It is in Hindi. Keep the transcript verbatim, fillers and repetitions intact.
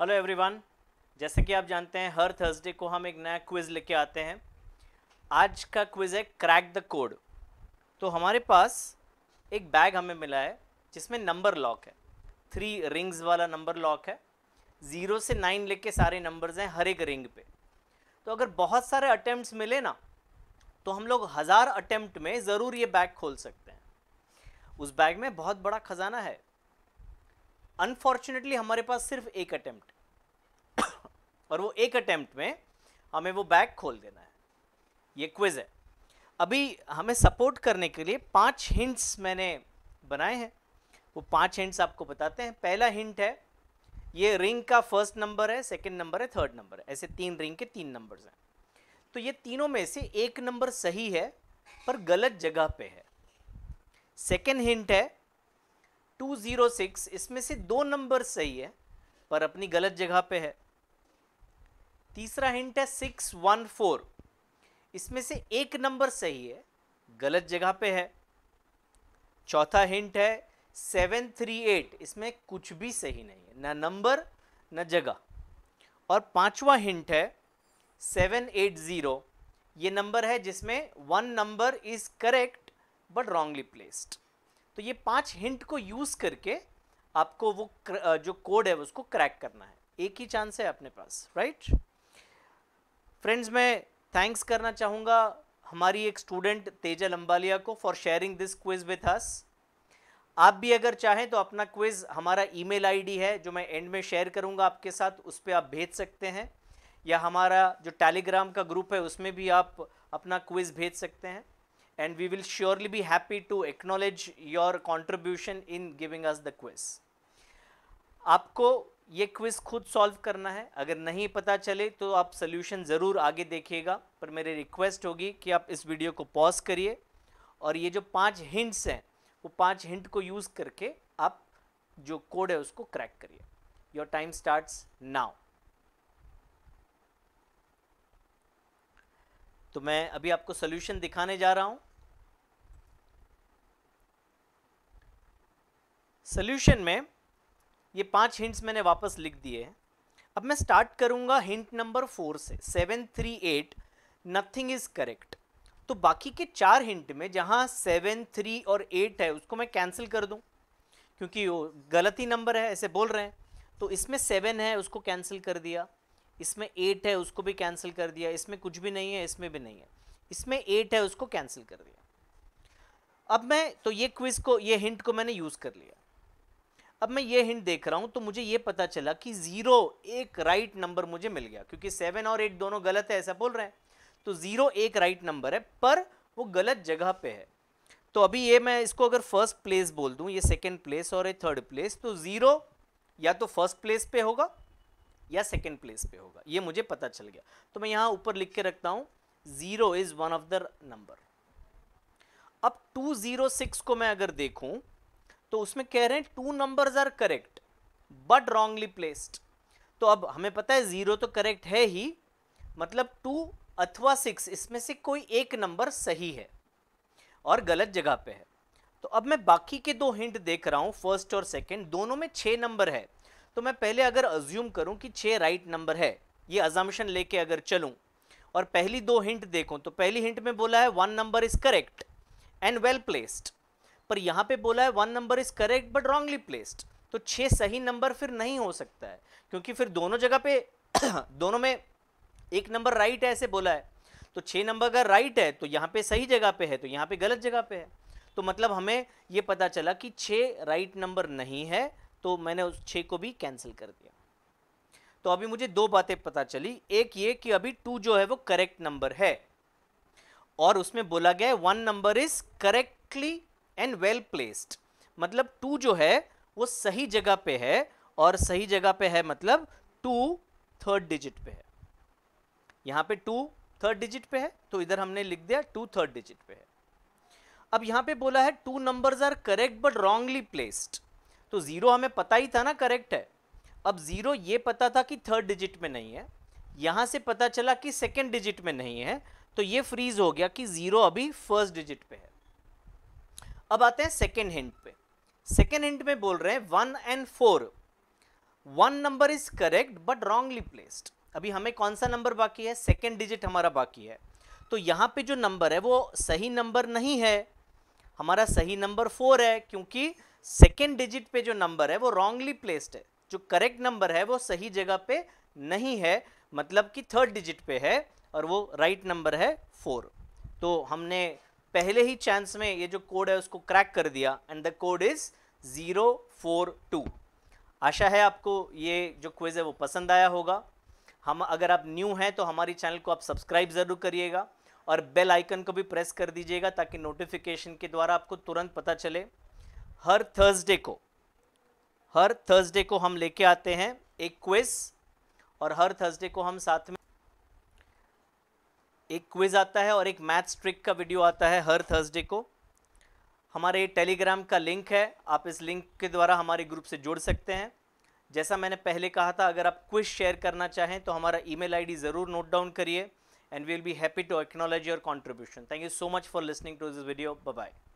हेलो एवरीवन, जैसे कि आप जानते हैं हर थर्सडे को हम एक नया क्विज लेके आते हैं। आज का क्विज है क्रैक द कोड। तो हमारे पास एक बैग हमें मिला है जिसमें नंबर लॉक है, थ्री रिंग्स वाला नंबर लॉक है। ज़ीरो से नाइन लेके सारे नंबर्स हैं हर एक रिंग पे। तो अगर बहुत सारे अटेम्प्ट्स मिले ना तो हम लोग हज़ार अटेम्प्ट में ज़रूर ये बैग खोल सकते हैं। उस बैग में बहुत बड़ा खजाना है। अनफॉर्चुनेटली हमारे पास सिर्फ एक अटेम्प्ट और वो एक अटेम्प्ट में हमें वो बैग खोल देना है। ये क्विज है। अभी हमें सपोर्ट करने के लिए पांच हिंट्स मैंने बनाए हैं। वो पांच हिंट्स आपको बताते हैं। पहला हिंट है, ये रिंग का फर्स्ट नंबर है, सेकंड नंबर है, थर्ड नंबर है। ऐसे तीन रिंग के तीन नंबर्स हैं। तो ये तीनों में से एक नंबर सही है पर गलत जगह पे है। सेकंड हिंट है टू ज़ीरो सिक्स, इसमें से दो नंबर सही है पर अपनी गलत जगह पे है। तीसरा हिंट है सिक्स वन फोर, इसमें से एक नंबर सही है, गलत जगह पे है। चौथा हिंट है सेवन थ्री एट, इसमें कुछ भी सही नहीं है, ना नंबर ना जगह। और पांचवा हिंट है सेवन एट ज़ीरो, ये नंबर है जिसमें one number is correct but wrongly placed. तो ये पांच हिंट को यूज करके आपको वो जो कोड है उसको क्रैक करना है। एक ही चांस है अपने पास, राइट फ्रेंड्स। मैं थैंक्स करना चाहूँगा हमारी एक स्टूडेंट तेजल अंबालिया को for sharing this quiz with us. आप भी अगर चाहें तो अपना क्विज, हमारा ईमेल आईडी है जो मैं एंड में शेयर करूँगा आपके साथ, उस पर आप भेज सकते हैं, या हमारा जो टेलीग्राम का ग्रुप है उसमें भी आप अपना क्विज भेज सकते हैं। And we will surely be happy to acknowledge your contribution in giving us the quiz. आपको ये क्विज खुद सॉल्व करना है। अगर नहीं पता चले तो आप सोल्यूशन ज़रूर आगे देखिएगा, पर मेरी रिक्वेस्ट होगी कि आप इस वीडियो को पॉज करिए और ये जो पांच हिंट्स हैं वो पांच हिंट को यूज़ करके आप जो कोड है उसको क्रैक करिए। Your time starts now. तो मैं अभी आपको सोल्यूशन दिखाने जा रहा हूं। सोल्यूशन में ये पांच हिंट्स मैंने वापस लिख दिए हैं। अब मैं स्टार्ट करूंगा हिंट नंबर फोर से, seven three eight nothing is correct. तो बाकी के चार हिंट में जहां सेवन थ्री और एट है उसको मैं कैंसिल कर दूं क्योंकि वो गलत ही नंबर है, ऐसे बोल रहे हैं। तो इसमें सेवन है उसको कैंसिल कर दिया, इसमें एट है उसको भी कैंसिल कर दिया, इसमें कुछ भी नहीं है, इसमें भी नहीं है, इसमें एट है उसको कैंसिल कर दिया। अब मैं तो ये क्विज को, ये हिंट को मैंने यूज कर लिया। अब मैं ये हिंट देख रहा हूं तो मुझे ये पता चला कि जीरो एक राइट नंबर मुझे मिल गया, क्योंकि सेवन और एट दोनों गलत है ऐसा बोल रहे हैं। तो जीरो एक राइट नंबर है पर वो गलत जगह पे है। तो अभी ये मैं इसको अगर फर्स्ट प्लेस बोल दूं, ये सेकंड प्लेस और ये थर्ड प्लेस, तो जीरो या तो फर्स्ट प्लेस पे होगा या सेकंड प्लेस पे होगा, ये मुझे पता चल गया। तो मैं यहां ऊपर लिख के रखता हूं zero is one of the number. अब टू ज़ीरो सिक्स को मैं अगर देखूं तो उसमें कह रहे हैं two numbers are correct but wrongly placed. तो अब हमें पता है जीरो तो करेक्ट है ही, मतलब टू अथवा सिक्स, इसमें से कोई एक नंबर सही है और गलत जगह पे है। तो अब मैं बाकी के दो हिंट देख रहा हूं, फर्स्ट और सेकंड, दोनों में छह नंबर है। तो मैं पहले अगर अज्यूम करूं कि छह राइट नंबर है, ये अजम्पशन लेके अगर चलूं और पहली दो हिंट देखूं, तो पहली हिंट में बोला है one number is correct and well placed, पर यहां पे बोला है one number is correct but wrongly placed. तो छह सही नंबर फिर नहीं हो सकता है, क्योंकि फिर दोनों जगह पे दोनों में एक नंबर राइट है ऐसे बोला है। तो छह नंबर अगर राइट है तो यहाँ पे सही जगह पे है, तो यहाँ पे गलत जगह पे है। तो मतलब हमें ये पता चला कि छह राइट नंबर नहीं है, तो मैंने उस छह को भी कैंसिल कर दिया। तो अभी मुझे दो बातें पता चली। एक ये कि अभी टू जो है वो करेक्ट नंबर है और उसमें बोला गया है one number is correctly and well placed, मतलब टू जो है वो सही जगह पे है, और सही जगह पे है मतलब टू थर्ड डिजिट पे है। यहां पे टू थर्ड डिजिट पे है तो इधर हमने लिख दिया टू थर्ड डिजिट पे है। अब यहां पे बोला है two numbers are correct but wrongly placed, तो जीरो हमें पता ही था ना करेक्ट है। अब जीरो ये पता था कि थर्ड डिजिट में नहीं है, यहां से पता चला कि सेकेंड डिजिट में नहीं है, तो ये फ्रीज हो गया कि जीरो अभी फर्स्ट डिजिट पे है। अब आते हैं सेकेंड हिंट पे। सेकेंड हिंट में बोल रहे हैं one and four one number is correct but wrongly placed. अभी हमें कौन सा नंबर बाकी है, सेकेंड डिजिट हमारा बाकी है। तो यहाँ पे जो नंबर है वो सही नंबर नहीं है, हमारा सही नंबर फोर है, क्योंकि सेकेंड डिजिट पे जो नंबर है वो रॉन्गली प्लेस्ड है। जो करेक्ट नंबर है वो सही जगह पे नहीं है, मतलब कि थर्ड डिजिट पे है, और वो राइट नंबर है फोर। तो हमने पहले ही चांस में ये जो कोड है उसको क्रैक कर दिया, and the code is zero four two. आशा है आपको ये जो क्विज है वो पसंद आया होगा। हम अगर आप न्यू हैं तो हमारी चैनल को आप सब्सक्राइब ज़रूर करिएगा और बेल आइकन को भी प्रेस कर दीजिएगा, ताकि नोटिफिकेशन के द्वारा आपको तुरंत पता चले। हर थर्सडे को हर थर्सडे को हम लेके आते हैं एक क्विज, और हर थर्सडे को हम साथ में एक क्विज आता है और एक मैथ्स ट्रिक का वीडियो आता है हर थर्सडे को। हमारे टेलीग्राम का लिंक है, आप इस लिंक के द्वारा हमारे ग्रुप से जुड़ सकते हैं। जैसा मैंने पहले कहा था, अगर आप क्विज शेयर करना चाहें तो हमारा ईमेल आईडी ज़रूर नोट डाउन करिए, and we will be happy to acknowledge your contribution. Thank you so much for listening to this video. Bye bye.